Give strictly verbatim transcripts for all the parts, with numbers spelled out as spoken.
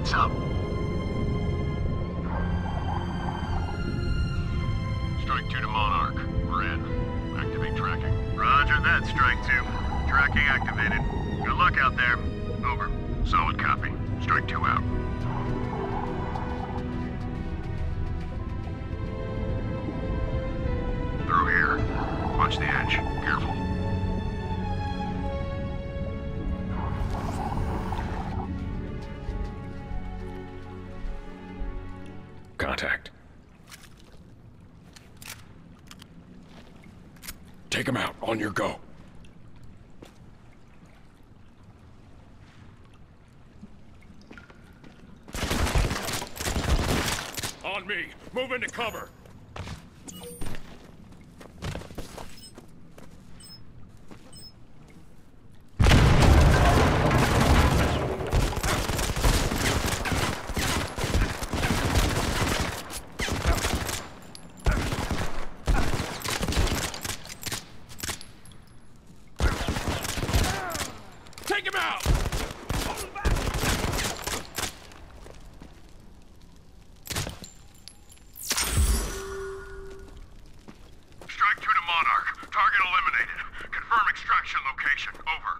Lights up. Strike two to Monarch. We're in. Activate tracking. Roger that, Strike two. Tracking activated. Good luck out there. Over. Solid copy. Strike two out. Through here. Watch the edge. Careful. Contact. Take him out. On your go. On me. Move into cover. Take him out! Strike two to Monarch. Target eliminated. Confirm extraction location. Over.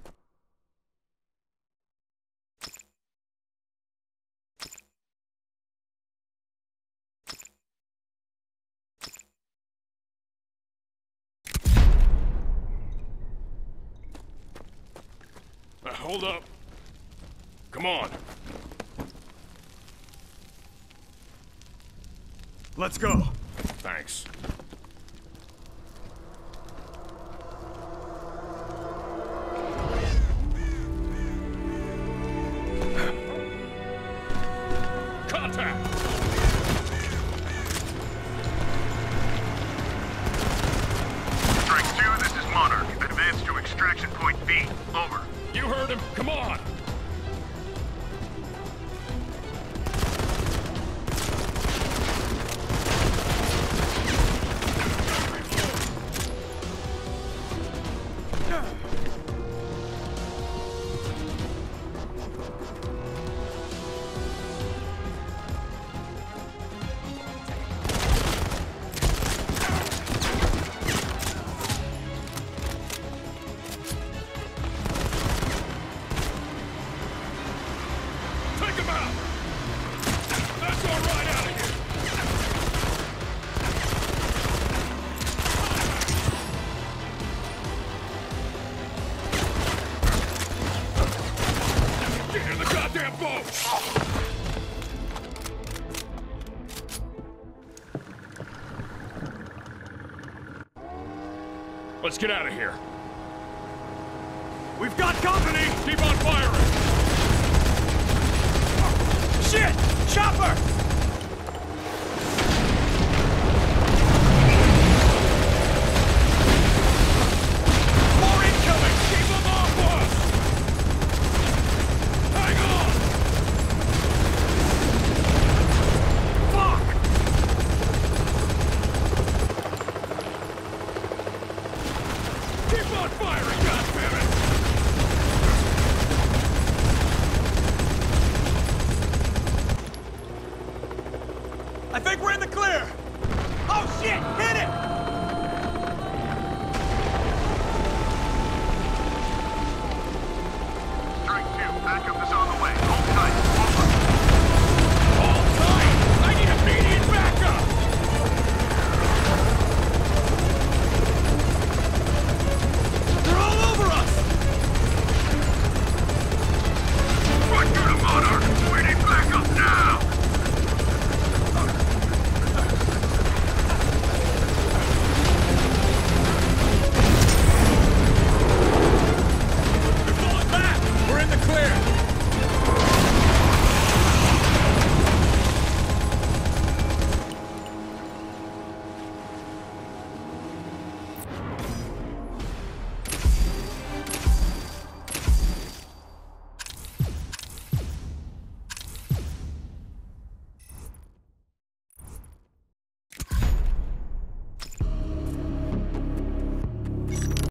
Uh, hold up. Come on. Let's go. Thanks. Contact! Strike two, this is Monarch. Advance to extraction point B. Over. You heard him. Come on! Take him out! That's all right out of here! Get in the goddamn boat! Let's get out of here. We've got company! Keep on firing! Shit! Chopper! More incoming! Keep them off us! Hang on! Fuck! Keep on firing, goddammit! I think we're in the clear! Oh shit! Hit it!